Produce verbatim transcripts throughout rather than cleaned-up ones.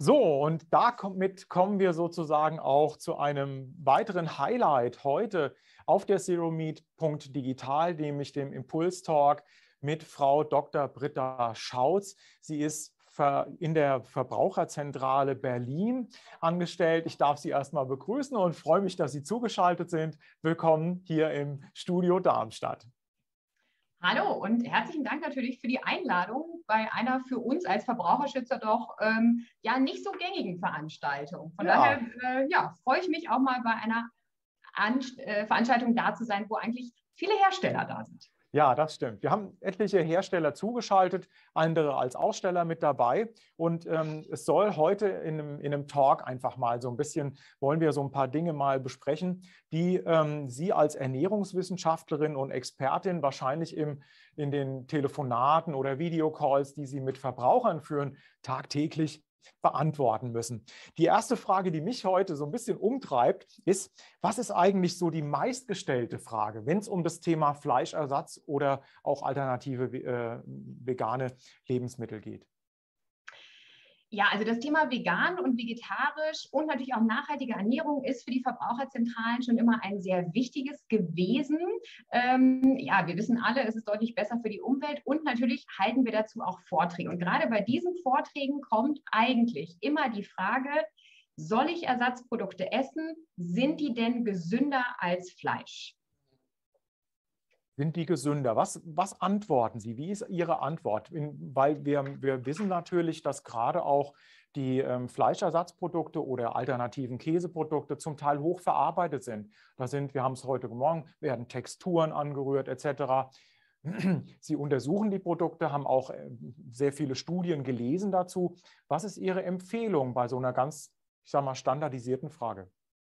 So, und damit kommen wir sozusagen auch zu einem weiteren Highlight heute auf der zeromeet punkt digital, nämlich dem Impulstalk mit Frau Doktor Britta Schautz. Sie ist in der Verbraucherzentrale Berlin angestellt. Ich darf Sie erstmal begrüßen und freue mich, dass Sie zugeschaltet sind. Willkommen hier im Studio Darmstadt. Hallo und herzlichen Dank natürlich für die Einladung bei einer für uns als Verbraucherschützer doch ähm, ja nicht so gängigen Veranstaltung. Von ja. daher äh, ja, freue ich mich auch mal bei einer An äh, Veranstaltung da zu sein, wo eigentlich viele Hersteller da sind. Ja, das stimmt. Wir haben etliche Hersteller zugeschaltet, andere als Aussteller mit dabei. Und ähm, es soll heute in einem, in einem Talk einfach mal so ein bisschen, wollen wir so ein paar Dinge mal besprechen, die ähm, Sie als Ernährungswissenschaftlerin und Expertin wahrscheinlich im, in den Telefonaten oder Videocalls, die Sie mit Verbrauchern führen, tagtäglich beantworten müssen. Die erste Frage, die mich heute so ein bisschen umtreibt, ist, was ist eigentlich so die meistgestellte Frage, wenn es um das Thema Fleischersatz oder auch alternative äh, vegane Lebensmittel geht? Ja, also das Thema vegan und vegetarisch und natürlich auch nachhaltige Ernährung ist für die Verbraucherzentralen schon immer ein sehr wichtiges gewesen. Ähm, ja, wir wissen alle, es ist deutlich besser für die Umwelt und natürlich halten wir dazu auch Vorträge. Und gerade bei diesen Vorträgen kommt eigentlich immer die Frage, soll ich Ersatzprodukte essen? Sind die denn gesünder als Fleisch? Sind die gesünder? Was, was antworten Sie? Wie ist Ihre Antwort? In, weil wir, wir wissen natürlich, dass gerade auch die ähm, Fleischersatzprodukte oder alternativen Käseprodukte zum Teil hochverarbeitet sind. Da sind, wir haben es heute Morgen, werden Texturen angerührt et cetera. Sie untersuchen die Produkte, haben auch äh, sehr viele Studien gelesen dazu. Was ist Ihre Empfehlung bei so einer ganz, ich sage mal, standardisierten Frage?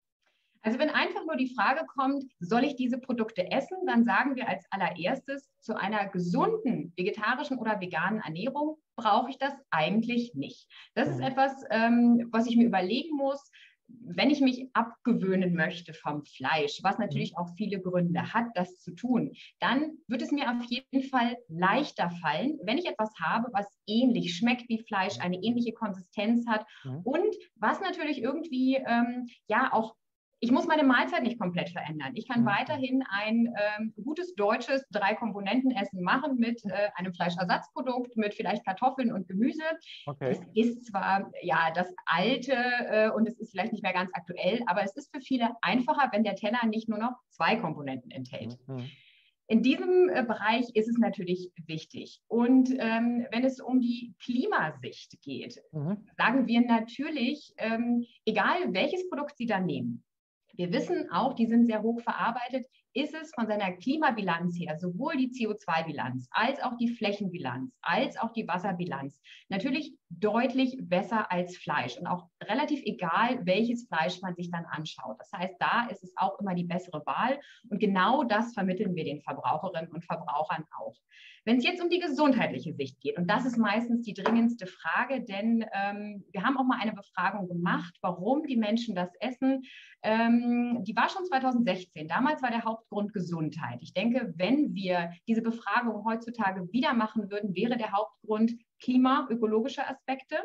Also wenn einfach nur die Frage kommt, soll ich diese Produkte essen, dann sagen wir als allererstes, zu einer gesunden vegetarischen oder veganen Ernährung brauche ich das eigentlich nicht. Das ist etwas, ähm, was ich mir überlegen muss, wenn ich mich abgewöhnen möchte vom Fleisch, was natürlich auch viele Gründe hat, das zu tun, dann wird es mir auf jeden Fall leichter fallen, wenn ich etwas habe, was ähnlich schmeckt wie Fleisch, eine ähnliche Konsistenz hat und was natürlich irgendwie ähm, ja auch ich muss meine Mahlzeit nicht komplett verändern. Ich kann weiterhin ein ähm, gutes deutsches Drei-Komponenten-Essen machen mit äh, einem Fleischersatzprodukt, mit vielleicht Kartoffeln und Gemüse. Okay. Es ist zwar ja das Alte äh, und es ist vielleicht nicht mehr ganz aktuell, aber es ist für viele einfacher, wenn der Teller nicht nur noch zwei Komponenten enthält. Mhm. In diesem äh, Bereich ist es natürlich wichtig. Und ähm, wenn es um die Klimasicht geht, mhm. sagen wir natürlich, ähm, egal welches Produkt Sie da nehmen, wir wissen auch, die sind sehr hoch verarbeitet, ist es von seiner Klimabilanz her, sowohl die C O zwei Bilanz als auch die Flächenbilanz, als auch die Wasserbilanz, natürlich deutlich besser als Fleisch und auch relativ egal, welches Fleisch man sich dann anschaut. Das heißt, da ist es auch immer die bessere Wahl und genau das vermitteln wir den Verbraucherinnen und Verbrauchern auch. Wenn es jetzt um die gesundheitliche Sicht geht, und das ist meistens die dringendste Frage, denn ähm, wir haben auch mal eine Befragung gemacht, warum die Menschen das essen. Ähm, die war schon zweitausendsechzehn. Damals war der Hauptgrund Gesundheit. Ich denke, wenn wir diese Befragung heutzutage wieder machen würden, wäre der Hauptgrund Klima, ökologische Aspekte.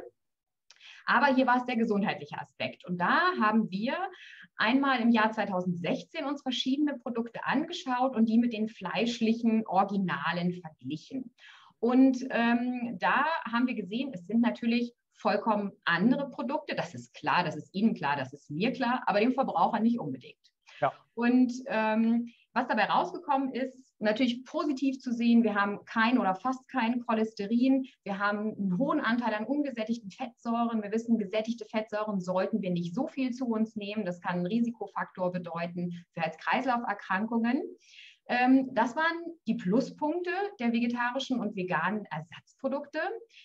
Aber hier war es der gesundheitliche Aspekt. Und da haben wir einmal im Jahr zweitausendsechzehn uns verschiedene Produkte angeschaut und die mit den fleischlichen Originalen verglichen. Und ähm, da haben wir gesehen, es sind natürlich vollkommen andere Produkte. Das ist klar, das ist Ihnen klar, das ist mir klar, aber dem Verbraucher nicht unbedingt. Ja. Und ähm, was dabei rausgekommen ist, natürlich positiv zu sehen, wir haben kein oder fast kein Cholesterin, wir haben einen hohen Anteil an ungesättigten Fettsäuren. Wir wissen, gesättigte Fettsäuren sollten wir nicht so viel zu uns nehmen. Das kann einen Risikofaktor bedeuten für Herz-Kreislauf-Erkrankungen. Ähm, das waren die Pluspunkte der vegetarischen und veganen Ersatzprodukte.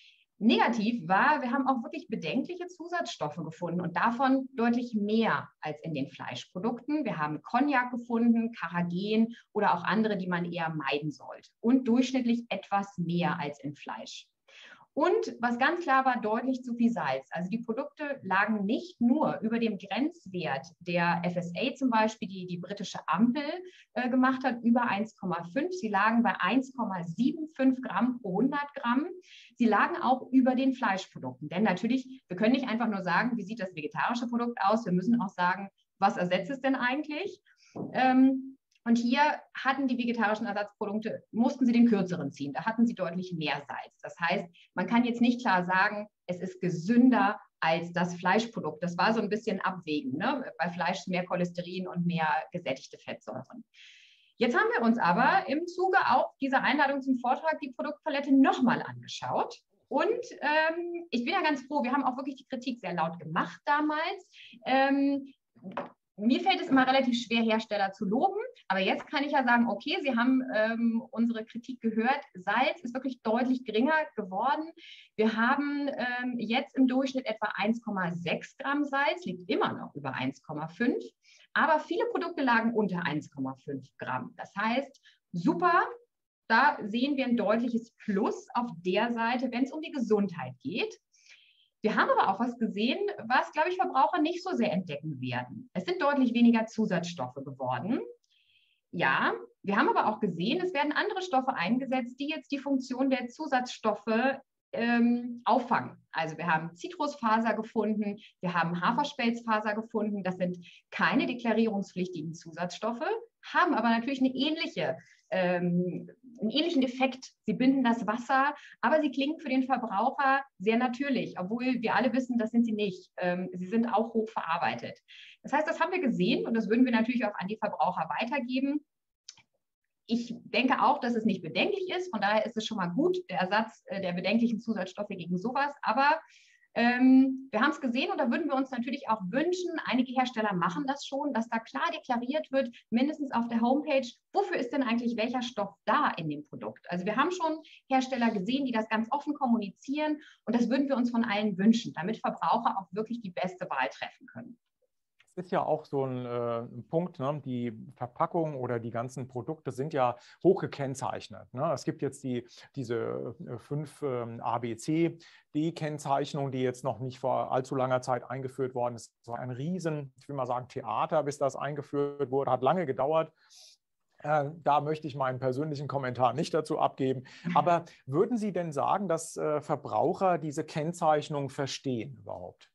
Negativ war, wir haben auch wirklich bedenkliche Zusatzstoffe gefunden und davon deutlich mehr als in den Fleischprodukten. Wir haben Cognac gefunden, Carrageen oder auch andere, die man eher meiden sollte und durchschnittlich etwas mehr als im Fleisch. Und was ganz klar war, deutlich zu viel Salz. Also die Produkte lagen nicht nur über dem Grenzwert der F S A zum Beispiel, die die britische Ampel äh, gemacht hat, über eins Komma fünf. Sie lagen bei eins Komma fünfundsiebzig Gramm pro hundert Gramm. sie lagen auch über den Fleischprodukten. Denn natürlich, wir können nicht einfach nur sagen, wie sieht das vegetarische Produkt aus, wir müssen auch sagen, was ersetzt es denn eigentlich? Ähm, und hier hatten die vegetarischen Ersatzprodukte, mussten sie den kürzeren ziehen, da hatten sie deutlich mehr Salz. Das heißt, man kann jetzt nicht klar sagen, es ist gesünder als das Fleischprodukt. Das war so ein bisschen abwägen. Ne? Bei Fleisch ist mehr Cholesterin und mehr gesättigte Fettsäuren. Jetzt haben wir uns aber im Zuge auch dieser Einladung zum Vortrag die Produktpalette nochmal angeschaut. Und ähm, ich bin ja ganz froh, wir haben auch wirklich die Kritik sehr laut gemacht damals. Ähm, Mir fällt es immer relativ schwer, Hersteller zu loben, aber jetzt kann ich ja sagen, okay, Sie haben ähm, unsere Kritik gehört. Salz ist wirklich deutlich geringer geworden. Wir haben ähm, jetzt im Durchschnitt etwa eins Komma sechs Gramm Salz, liegt immer noch über eins Komma fünf, aber viele Produkte lagen unter eins Komma fünf Gramm. Das heißt, super, da sehen wir ein deutliches Plus auf der Seite, wenn es um die Gesundheit geht. Wir haben aber auch was gesehen, was, glaube ich, Verbraucher nicht so sehr entdecken werden. Es sind deutlich weniger Zusatzstoffe geworden. Ja, wir haben aber auch gesehen, es werden andere Stoffe eingesetzt, die jetzt die Funktion der Zusatzstoffe ähm, auffangen. Also wir haben Zitrusfaser gefunden, wir haben Haferspelzfaser gefunden. Das sind keine deklarierungspflichtigen Zusatzstoffe, haben aber natürlich eine ähnliche Ähm, einen ähnlichen Effekt. Sie binden das Wasser, aber sie klingen für den Verbraucher sehr natürlich, obwohl wir alle wissen, das sind sie nicht. Ähm, sie sind auch hoch verarbeitet. Das heißt, das haben wir gesehen und das würden wir natürlich auch an die Verbraucher weitergeben. Ich denke auch, dass es nicht bedenklich ist. Von daher ist es schon mal gut, der Ersatz äh, der bedenklichen Zusatzstoffe gegen sowas. Aber Ähm, wir haben es gesehen und da würden wir uns natürlich auch wünschen, einige Hersteller machen das schon, dass da klar deklariert wird, mindestens auf der Homepage, wofür ist denn eigentlich welcher Stoff da in dem Produkt. Also wir haben schon Hersteller gesehen, die das ganz offen kommunizieren und das würden wir uns von allen wünschen, damit Verbraucher auch wirklich die beste Wahl treffen können. Ist ja auch so ein, äh, ein Punkt, ne? Die Verpackung oder die ganzen Produkte sind ja hoch gekennzeichnet. Ne? Es gibt jetzt die, diese äh, fünf ähm, A B C D-Kennzeichnung, die jetzt noch nicht vor allzu langer Zeit eingeführt worden ist. Es war ein riesen, ich will mal sagen, Theater, bis das eingeführt wurde, hat lange gedauert. Äh, da möchte ich meinen persönlichen Kommentar nicht dazu abgeben. Aber würden Sie denn sagen, dass äh, Verbraucher diese Kennzeichnung verstehen überhaupt?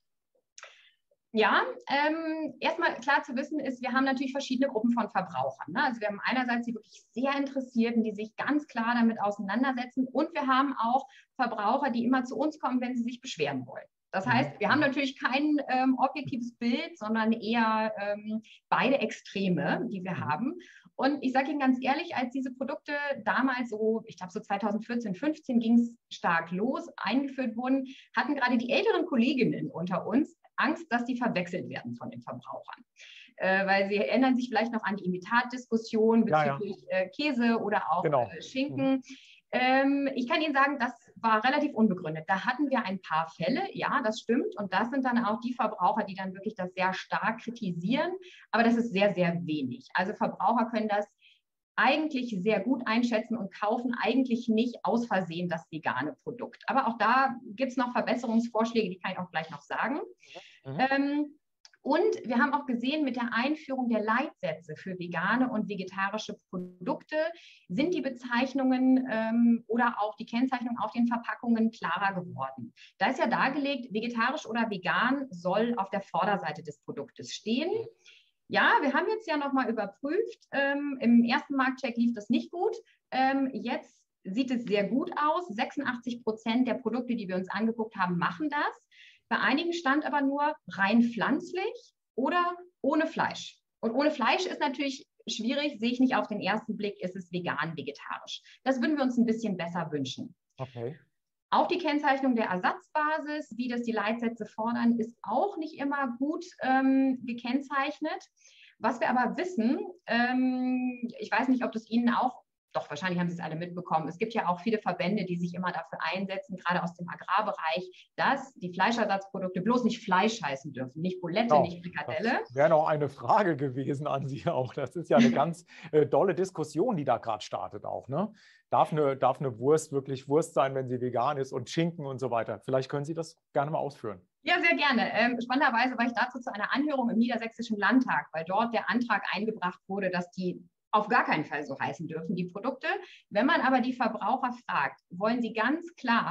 Ja, ähm, erstmal klar zu wissen ist, wir haben natürlich verschiedene Gruppen von Verbrauchern. Ne? Also wir haben einerseits die wirklich sehr Interessierten, die sich ganz klar damit auseinandersetzen und wir haben auch Verbraucher, die immer zu uns kommen, wenn sie sich beschweren wollen. Das heißt, wir haben natürlich kein ähm, objektives Bild, sondern eher ähm, beide Extreme, die wir haben. Und ich sage Ihnen ganz ehrlich, als diese Produkte damals so, ich glaube so zweitausendvierzehn, fünfzehn ging es stark los, eingeführt wurden, hatten gerade die älteren Kolleginnen unter uns Angst, dass die verwechselt werden von den Verbrauchern. Äh, weil sie erinnern sich vielleicht noch an die Imitatdiskussion bezüglich ja, ja. Äh, Käse oder auch genau. äh, Schinken. Mhm. Ähm, ich kann Ihnen sagen, das war relativ unbegründet. Da hatten wir ein paar Fälle, ja, das stimmt. Und das sind dann auch die Verbraucher, die dann wirklich das sehr stark kritisieren. Aber das ist sehr, sehr wenig. Also Verbraucher können das eigentlich sehr gut einschätzen und kaufen eigentlich nicht aus Versehen das vegane Produkt. Aber auch da gibt es noch Verbesserungsvorschläge, die kann ich auch gleich noch sagen. Mhm. Ähm, und wir haben auch gesehen, mit der Einführung der Leitsätze für vegane und vegetarische Produkte sind die Bezeichnungen ähm, oder auch die Kennzeichnung auf den Verpackungen klarer geworden. Da ist ja dargelegt, vegetarisch oder vegan soll auf der Vorderseite des Produktes stehen. Ja, wir haben jetzt ja nochmal überprüft. Ähm, Im ersten Marktcheck lief das nicht gut. Ähm, jetzt sieht es sehr gut aus. sechsundachtzig Prozent der Produkte, die wir uns angeguckt haben, machen das. Bei einigen stand aber nur rein pflanzlich oder ohne Fleisch. Und ohne Fleisch ist natürlich schwierig, sehe ich nicht auf den ersten Blick, ist es vegan, vegetarisch. Das würden wir uns ein bisschen besser wünschen. Okay. Auch die Kennzeichnung der Ersatzbasis, wie das die Leitsätze fordern, ist auch nicht immer gut ähm, gekennzeichnet. Was wir aber wissen, ähm, ich weiß nicht, ob das Ihnen auch, doch wahrscheinlich haben Sie es alle mitbekommen, es gibt ja auch viele Verbände, die sich immer dafür einsetzen, gerade aus dem Agrarbereich, dass die Fleischersatzprodukte bloß nicht Fleisch heißen dürfen, nicht Bulette, oh, nicht Frikadelle. Das wäre noch eine Frage gewesen an Sie auch. Das ist ja eine ganz äh, dolle Diskussion, die da gerade startet auch, ne? Darf eine, darf eine Wurst wirklich Wurst sein, wenn sie vegan ist und Schinken und so weiter? Vielleicht können Sie das gerne mal ausführen. Ja, sehr gerne. Ähm, spannenderweise war ich dazu zu einer Anhörung im Niedersächsischen Landtag, weil dort der Antrag eingebracht wurde, dass die auf gar keinen Fall so heißen dürfen, die Produkte. Wenn man aber die Verbraucher fragt, wollen sie ganz klar,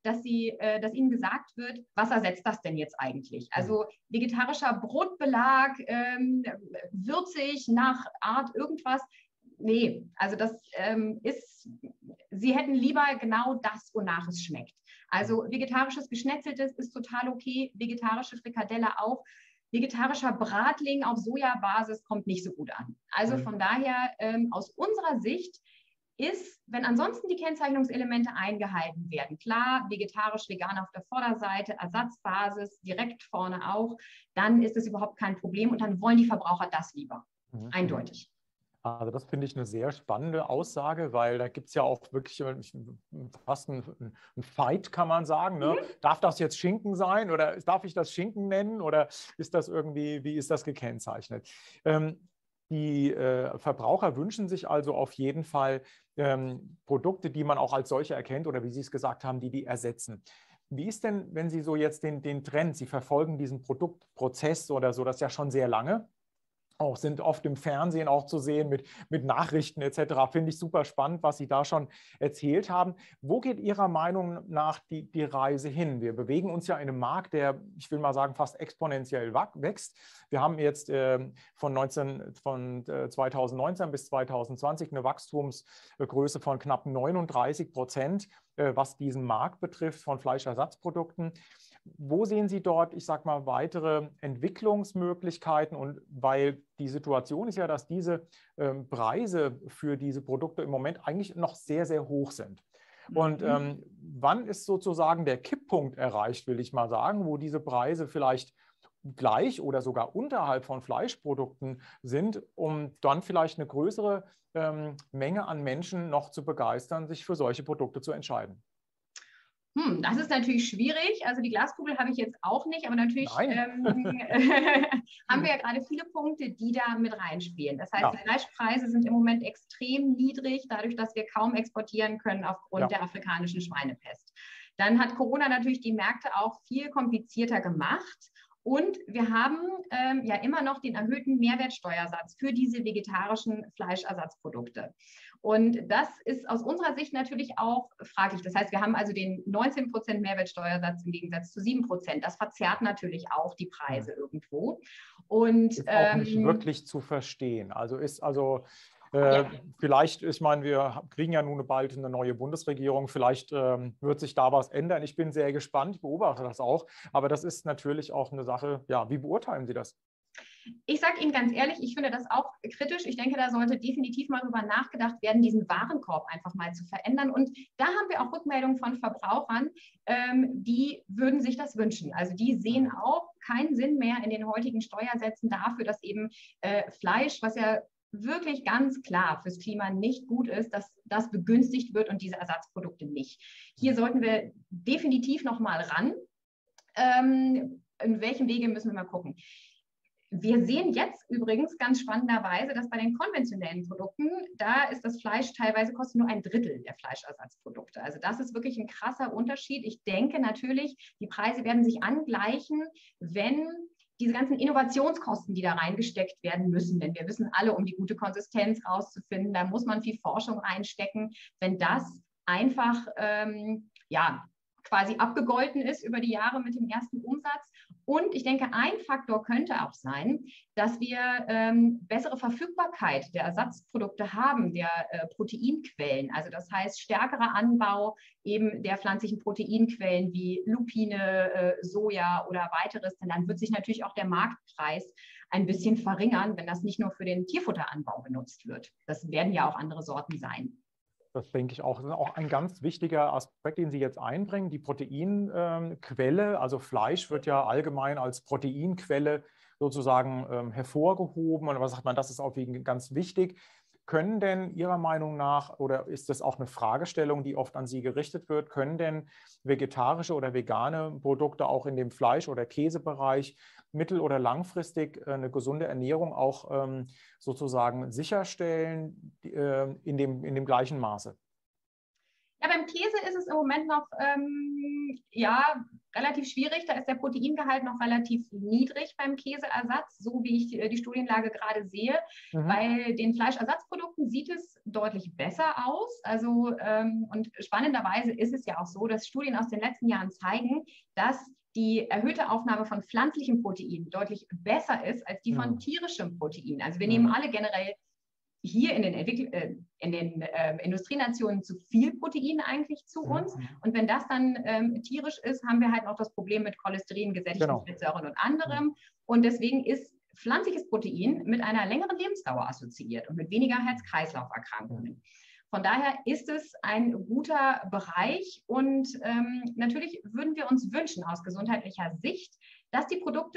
dass, sie, äh, dass ihnen gesagt wird, was ersetzt das denn jetzt eigentlich? Also vegetarischer Brotbelag, ähm, würzig, nach Art irgendwas. Nee, also das ähm, ist, sie hätten lieber genau das, wonach es schmeckt. Also vegetarisches Geschnetzeltes ist total okay, vegetarische Frikadelle auch. Vegetarischer Bratling auf Sojabasis kommt nicht so gut an. Also von daher, ähm, aus unserer Sicht ist, wenn ansonsten die Kennzeichnungselemente eingehalten werden, klar, vegetarisch, vegan auf der Vorderseite, Ersatzbasis, direkt vorne auch, dann ist es überhaupt kein Problem und dann wollen die Verbraucher das lieber. Mhm. Eindeutig. Also das finde ich eine sehr spannende Aussage, weil da gibt es ja auch wirklich fast einen, einen Fight, kann man sagen. Ne? Mhm. Darf das jetzt Schinken sein oder darf ich das Schinken nennen oder ist das irgendwie, wie ist das gekennzeichnet? Ähm, die äh, Verbraucher wünschen sich also auf jeden Fall ähm, Produkte, die man auch als solche erkennt oder wie Sie es gesagt haben, die die ersetzen. Wie ist denn, wenn Sie so jetzt den, den Trend, Sie verfolgen diesen Produktprozess oder so, das ja schon sehr lange, auch sind oft im Fernsehen auch zu sehen mit, mit Nachrichten et cetera. Finde ich super spannend, was Sie da schon erzählt haben. Wo geht Ihrer Meinung nach die, die Reise hin? Wir bewegen uns ja in einem Markt, der, ich will mal sagen, fast exponentiell wächst. Wir haben jetzt äh, von, neunzehn, von äh, zweitausendneunzehn bis zweitausendzwanzig eine Wachstumsgröße von knapp neununddreißig Prozent, äh, was diesen Markt betrifft von Fleischersatzprodukten. Wo sehen Sie dort, ich sage mal, weitere Entwicklungsmöglichkeiten? Und weil die Situation ist ja, dass diese ähm, Preise für diese Produkte im Moment eigentlich noch sehr, sehr hoch sind. Und ähm, wann ist sozusagen der Kipppunkt erreicht, will ich mal sagen, wo diese Preise vielleicht gleich oder sogar unterhalb von Fleischprodukten sind, um dann vielleicht eine größere ähm, Menge an Menschen noch zu begeistern, sich für solche Produkte zu entscheiden? Hm, das ist natürlich schwierig. Also die Glaskugel habe ich jetzt auch nicht, aber natürlich ähm, haben wir ja gerade viele Punkte, die da mit reinspielen. Das heißt, ja. Die Fleischpreise sind im Moment extrem niedrig, dadurch, dass wir kaum exportieren können aufgrund ja. der afrikanischen Schweinepest. Dann hat Corona natürlich die Märkte auch viel komplizierter gemacht. Und wir haben ähm, ja immer noch den erhöhten Mehrwertsteuersatz für diese vegetarischen Fleischersatzprodukte. Und das ist aus unserer Sicht natürlich auch fraglich. Das heißt, wir haben also den neunzehn Prozent Mehrwertsteuersatz im Gegensatz zu sieben Prozent. Das verzerrt natürlich auch die Preise irgendwo. Und ist auch nicht ähm, wirklich zu verstehen. Also ist also Äh, ja. Vielleicht, ich meine, wir kriegen ja nun bald eine neue Bundesregierung, vielleicht ähm, wird sich da was ändern. Ich bin sehr gespannt, ich beobachte das auch, aber das ist natürlich auch eine Sache, ja, wie beurteilen Sie das? Ich sage Ihnen ganz ehrlich, ich finde das auch kritisch. Ich denke, da sollte definitiv mal drüber nachgedacht werden, diesen Warenkorb einfach mal zu verändern. Und da haben wir auch Rückmeldungen von Verbrauchern, ähm, die würden sich das wünschen. Also die sehen auch keinen Sinn mehr in den heutigen Steuersätzen dafür, dass eben äh, Fleisch, was ja wirklich ganz klar fürs Klima nicht gut ist, dass das begünstigt wird und diese Ersatzprodukte nicht. Hier sollten wir definitiv noch mal ran. Ähm, in welchem Wege müssen wir mal gucken. Wir sehen jetzt übrigens ganz spannenderweise, dass bei den konventionellen Produkten, da ist das Fleisch teilweise kostet nur ein Drittel der Fleischersatzprodukte. Also das ist wirklich ein krasser Unterschied. Ich denke natürlich, die Preise werden sich angleichen, wenn diese ganzen Innovationskosten, die da reingesteckt werden müssen, denn wir wissen alle, um die gute Konsistenz rauszufinden, da muss man viel Forschung reinstecken. Wenn das einfach ähm, ja, quasi abgegolten ist über die Jahre mit dem ersten Umsatz. Und ich denke, ein Faktor könnte auch sein, dass wir ähm, bessere Verfügbarkeit der Ersatzprodukte haben, der äh, Proteinquellen. Also das heißt, stärkerer Anbau eben der pflanzlichen Proteinquellen wie Lupine, äh, Soja oder weiteres. Denn dann wird sich natürlich auch der Marktpreis ein bisschen verringern, wenn das nicht nur für den Tierfutteranbau benutzt wird. Das werden ja auch andere Sorten sein. Das denke ich auch. Das ist auch ein ganz wichtiger Aspekt, den Sie jetzt einbringen. Die Proteinquelle, also Fleisch wird ja allgemein als Proteinquelle sozusagen ähm, hervorgehoben. Und was sagt man, das ist auch ganz wichtig. Können denn Ihrer Meinung nach, oder ist das auch eine Fragestellung, die oft an Sie gerichtet wird, können denn vegetarische oder vegane Produkte auch in dem Fleisch- oder Käsebereich mittel- oder langfristig eine gesunde Ernährung auch ähm, sozusagen sicherstellen äh, in dem, in dem gleichen Maße? Ja, beim Käse ist es im Moment noch, ähm, ja, relativ schwierig. Da ist der Proteingehalt noch relativ niedrig beim Käseersatz, so wie ich die, die Studienlage gerade sehe. Mhm. Bei den Fleischersatzprodukten sieht es deutlich besser aus. Also, ähm, und spannenderweise ist es ja auch so, dass Studien aus den letzten Jahren zeigen, dass die erhöhte Aufnahme von pflanzlichem Protein deutlich besser ist als die von tierischem Protein. Also wir nehmen alle generell hier in den, Entwickl äh, in den äh, Industrienationen zu viel Protein eigentlich zu uns. Und wenn das dann ähm, tierisch ist, haben wir halt auch das Problem mit Cholesterin, gesättigten genau. Fettsäuren und anderem. Und deswegen ist pflanzliches Protein mit einer längeren Lebensdauer assoziiert und mit weniger Herz-Kreislauf-Erkrankungen. Von daher ist es ein guter Bereich und ähm, natürlich würden wir uns wünschen aus gesundheitlicher Sicht, dass die Produkte,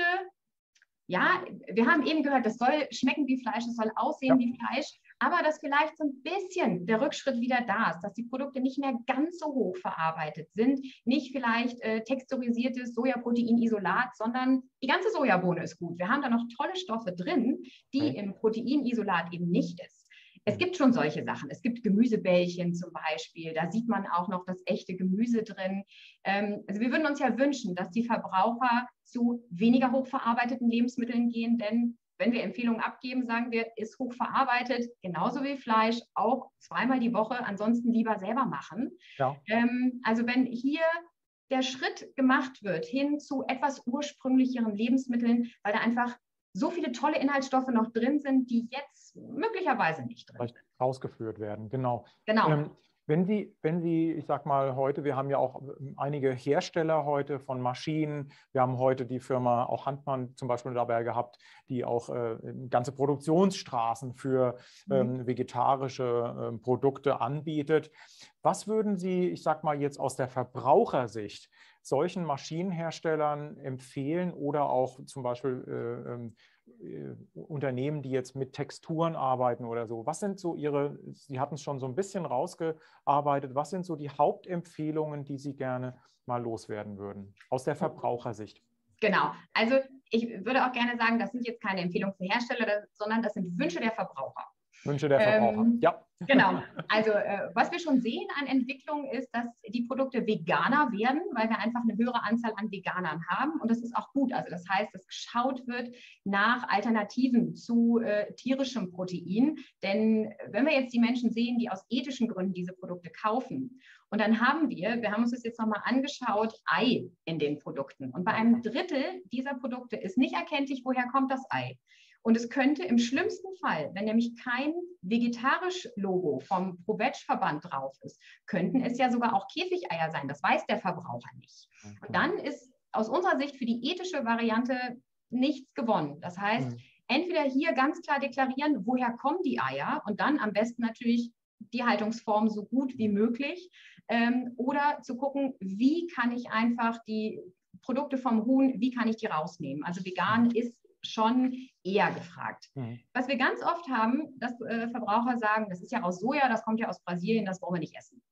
ja, wir haben eben gehört, das soll schmecken wie Fleisch, es soll aussehen ja. wie Fleisch, aber dass vielleicht so ein bisschen der Rückschritt wieder da ist, dass die Produkte nicht mehr ganz so hoch verarbeitet sind, nicht vielleicht äh, texturisiertes Sojaproteinisolat, sondern die ganze Sojabohne ist gut. Wir haben da noch tolle Stoffe drin, die okay. im Proteinisolat eben nicht ist. Es gibt schon solche Sachen. Es gibt Gemüsebällchen zum Beispiel. Da sieht man auch noch das echte Gemüse drin. Ähm, also wir würden uns ja wünschen, dass die Verbraucher zu weniger hochverarbeiteten Lebensmitteln gehen, denn wenn wir Empfehlungen abgeben, sagen wir, ist hochverarbeitet, genauso wie Fleisch, auch zweimal die Woche, ansonsten lieber selber machen. Ja. Ähm, also wenn hier der Schritt gemacht wird hin zu etwas ursprünglicheren Lebensmitteln, weil da einfach so viele tolle Inhaltsstoffe noch drin sind, die jetzt möglicherweise nicht drin sind. Rausgeführt werden, genau. Genau. Ähm, wenn Sie, wenn Sie, ich sag mal heute, wir haben ja auch einige Hersteller heute von Maschinen, wir haben heute die Firma, auch Handmann zum Beispiel dabei gehabt, die auch äh, ganze Produktionsstraßen für ähm, mhm. vegetarische äh, Produkte anbietet. Was würden Sie, ich sag mal jetzt aus der Verbrauchersicht, solchen Maschinenherstellern empfehlen oder auch zum Beispiel äh, äh, Unternehmen, die jetzt mit Texturen arbeiten oder so? Was sind so Ihre, Sie hatten es schon so ein bisschen rausgearbeitet, was sind so die Hauptempfehlungen, die Sie gerne mal loswerden würden, aus der Verbrauchersicht? Genau, also ich würde auch gerne sagen, das sind jetzt keine Empfehlungen für Hersteller, sondern das sind Wünsche der Verbraucher. Wünsche der Verbraucher, ähm, ja. Genau, also äh, was wir schon sehen an Entwicklung ist, dass die Produkte veganer werden, weil wir einfach eine höhere Anzahl an Veganern haben und das ist auch gut. Also das heißt, dass geschaut wird nach Alternativen zu äh, tierischem Protein, denn wenn wir jetzt die Menschen sehen, die aus ethischen Gründen diese Produkte kaufen und dann haben wir, wir haben uns das jetzt nochmal angeschaut, Ei in den Produkten und bei einem Drittel dieser Produkte ist nicht erkenntlich, woher kommt das Ei. Und es könnte im schlimmsten Fall, wenn nämlich kein vegetarisch Logo vom Pro-Veg-Verband drauf ist, könnten es ja sogar auch Käfigeier sein. Das weiß der Verbraucher nicht. Und dann ist aus unserer Sicht für die ethische Variante nichts gewonnen. Das heißt, mhm. entweder hier ganz klar deklarieren, woher kommen die Eier und dann am besten natürlich die Haltungsform so gut wie möglich ähm, oder zu gucken, wie kann ich einfach die Produkte vom Huhn, wie kann ich die rausnehmen? Also vegan mhm. ist schon eher gefragt. Mhm. Was wir ganz oft haben, dass äh, Verbraucher sagen, das ist ja aus Soja, das kommt ja aus Brasilien, das wollen wir nicht essen.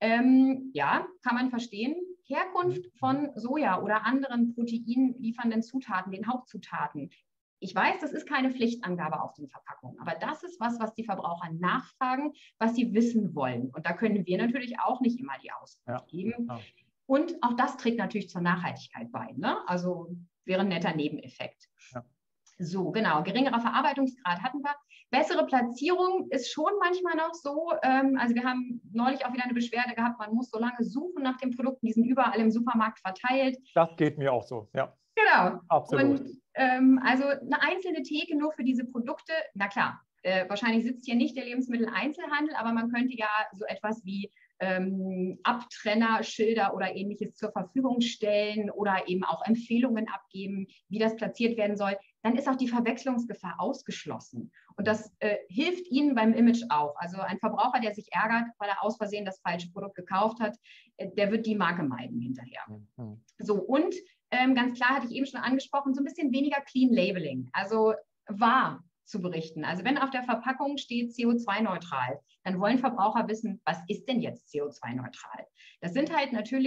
Ähm, ja, kann man verstehen. Herkunft mhm. von Soja oder anderen proteinliefernden Zutaten, den Hauptzutaten. Ich weiß, das ist keine Pflichtangabe auf den Verpackungen, aber das ist was, was die Verbraucher nachfragen, was sie wissen wollen. Und da können wir natürlich auch nicht immer die Auskunft ja. geben. Ja. Und auch das trägt natürlich zur Nachhaltigkeit bei. Ne? Also wäre ein netter Nebeneffekt. Ja. So, genau. Geringerer Verarbeitungsgrad hatten wir. Bessere Platzierung ist schon manchmal noch so. Ähm, also wir haben neulich auch wieder eine Beschwerde gehabt, man muss so lange suchen nach den Produkten, die sind überall im Supermarkt verteilt. Das geht mir auch so, ja. Genau. Absolut. Und ähm, also eine einzelne Theke nur für diese Produkte, na klar, äh, wahrscheinlich sitzt hier nicht der Lebensmitteleinzelhandel, aber man könnte ja so etwas wie ähm, Abtrenner, Schilder oder ähnliches zur Verfügung stellen oder eben auch Empfehlungen abgeben, wie das platziert werden soll. Dann ist auch die Verwechslungsgefahr ausgeschlossen. Und das äh, hilft Ihnen beim Image auch. Also ein Verbraucher, der sich ärgert, weil er aus Versehen das falsche Produkt gekauft hat, äh, der wird die Marke meiden hinterher. Mhm. So, und ähm, ganz klar, hatte ich eben schon angesprochen, so ein bisschen weniger Clean Labeling, also wahr zu berichten. Also wenn auf der Verpackung steht C O zwei neutral, dann wollen Verbraucher wissen, was ist denn jetzt C O zwei neutral? Das sind halt natürlich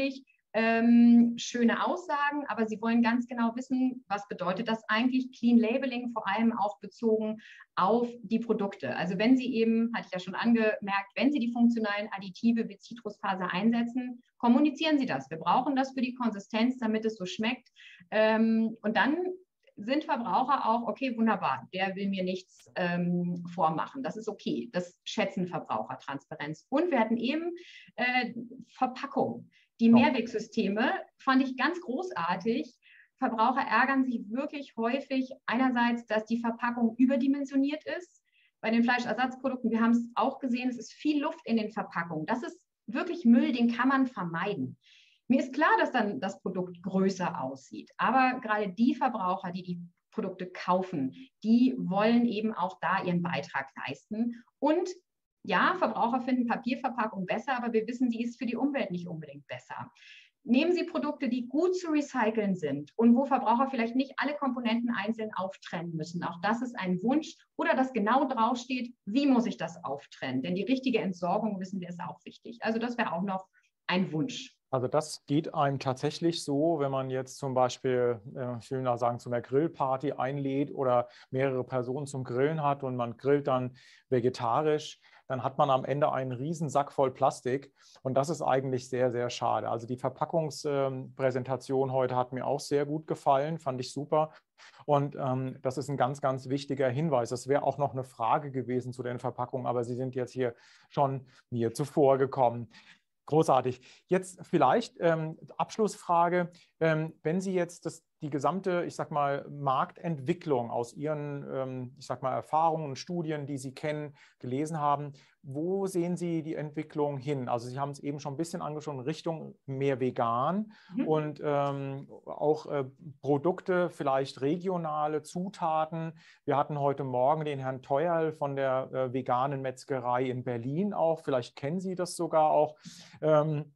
ähm, schöne Aussagen, aber sie wollen ganz genau wissen, was bedeutet das eigentlich? Clean Labeling, vor allem auch bezogen auf die Produkte. Also wenn Sie eben, hatte ich ja schon angemerkt, wenn Sie die funktionalen Additive wie Zitrusfaser einsetzen, kommunizieren Sie das. Wir brauchen das für die Konsistenz, damit es so schmeckt. Ähm, und dann sind Verbraucher auch, okay, wunderbar, der will mir nichts ähm, vormachen. Das ist okay. Das schätzen Verbraucher, Transparenz. Und wir hatten eben äh, Verpackung. Die Mehrwegsysteme fand ich ganz großartig. Verbraucher ärgern sich wirklich häufig einerseits, dass die Verpackung überdimensioniert ist. Bei den Fleischersatzprodukten, wir haben es auch gesehen, es ist viel Luft in den Verpackungen. Das ist wirklich Müll, den kann man vermeiden. Mir ist klar, dass dann das Produkt größer aussieht, aber gerade die Verbraucher, die die Produkte kaufen, die wollen eben auch da ihren Beitrag leisten. Und ja, Verbraucher finden Papierverpackung besser, aber wir wissen, die ist für die Umwelt nicht unbedingt besser. Nehmen Sie Produkte, die gut zu recyceln sind und wo Verbraucher vielleicht nicht alle Komponenten einzeln auftrennen müssen. Auch das ist ein Wunsch. Oder dass genau draufsteht, wie muss ich das auftrennen? Denn die richtige Entsorgung, wissen wir, ist auch wichtig. Also das wäre auch noch ein Wunsch. Also das geht einem tatsächlich so, wenn man jetzt zum Beispiel, ich will mal sagen, zu einer Grillparty einlädt oder mehrere Personen zum Grillen hat und man grillt dann vegetarisch, dann hat man am Ende einen riesen Sack voll Plastik und das ist eigentlich sehr, sehr schade. Also die Verpackungspräsentation heute hat mir auch sehr gut gefallen, fand ich super. Und ähm, das ist ein ganz, ganz wichtiger Hinweis. Das wäre auch noch eine Frage gewesen zu den Verpackungen, aber Sie sind jetzt hier schon mir zuvor gekommen. Großartig. Jetzt vielleicht ähm, Abschlussfrage. Ähm, wenn Sie jetzt das, die gesamte, ich sag mal, Marktentwicklung aus Ihren, ähm, ich sag mal, Erfahrungen und Studien, die Sie kennen, gelesen haben, wo sehen Sie die Entwicklung hin? Also Sie haben es eben schon ein bisschen angesprochen, Richtung mehr vegan mhm. und ähm, auch äh, Produkte, vielleicht regionale Zutaten. Wir hatten heute Morgen den Herrn Teuerl von der äh, veganen Metzgerei in Berlin auch. Vielleicht kennen Sie das sogar auch. Ähm,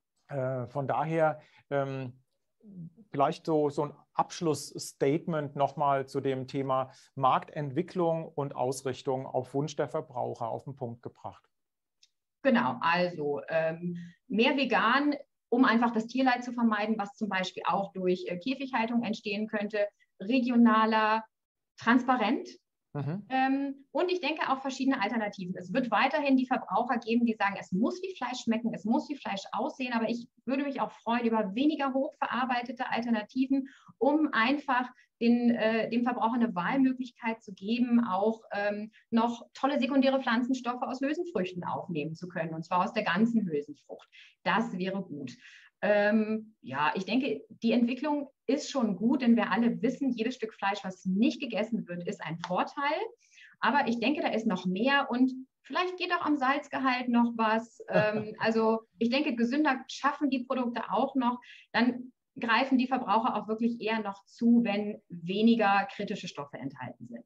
äh, von daher ähm, vielleicht so, so ein Abschlussstatement nochmal zu dem Thema Marktentwicklung und Ausrichtung auf Wunsch der Verbraucher auf den Punkt gebracht. Genau, also ähm, mehr vegan, um einfach das Tierleid zu vermeiden, was zum Beispiel auch durch äh, Käfighaltung entstehen könnte, regionaler, transparent. Mhm. Ähm, und ich denke auch verschiedene Alternativen. Es wird weiterhin die Verbraucher geben, die sagen, es muss wie Fleisch schmecken, es muss wie Fleisch aussehen, aber ich würde mich auch freuen über weniger hochverarbeitete Alternativen, um einfach den, äh, dem Verbraucher eine Wahlmöglichkeit zu geben, auch ähm, noch tolle sekundäre Pflanzenstoffe aus Hülsenfrüchten aufnehmen zu können, und zwar aus der ganzen Hülsenfrucht. Das wäre gut. Ähm, ja, ich denke, die Entwicklung ist schon gut, denn wir alle wissen, jedes Stück Fleisch, was nicht gegessen wird, ist ein Vorteil. Aber ich denke, da ist noch mehr und vielleicht geht auch am Salzgehalt noch was. Ähm, also ich denke, gesünder schaffen die Produkte auch noch. Dann greifen die Verbraucher auch wirklich eher noch zu, wenn weniger kritische Stoffe enthalten sind.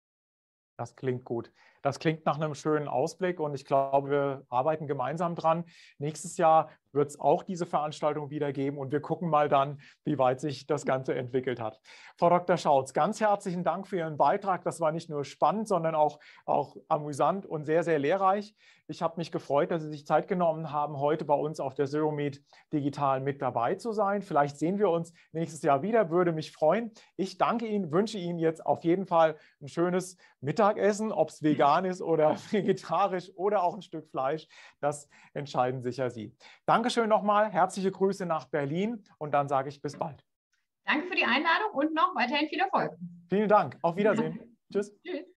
Das klingt gut. Das klingt nach einem schönen Ausblick und ich glaube, wir arbeiten gemeinsam dran. Nächstes Jahr wird es auch diese Veranstaltung wieder geben und wir gucken mal dann, wie weit sich das Ganze entwickelt hat. Frau Doktor Schautz, ganz herzlichen Dank für Ihren Beitrag. Das war nicht nur spannend, sondern auch, auch amüsant und sehr, sehr lehrreich. Ich habe mich gefreut, dass Sie sich Zeit genommen haben, heute bei uns auf der Zeromeet Digital mit dabei zu sein. Vielleicht sehen wir uns nächstes Jahr wieder, würde mich freuen. Ich danke Ihnen, wünsche Ihnen jetzt auf jeden Fall ein schönes Mittagessen, ob es vegan ist oder vegetarisch oder auch ein Stück Fleisch. Das entscheiden sicher Sie. Dankeschön nochmal, herzliche Grüße nach Berlin und dann sage ich bis bald. Danke für die Einladung und noch weiterhin viel Erfolg. Vielen Dank, auf Wiedersehen. Tschüss. Tschüss.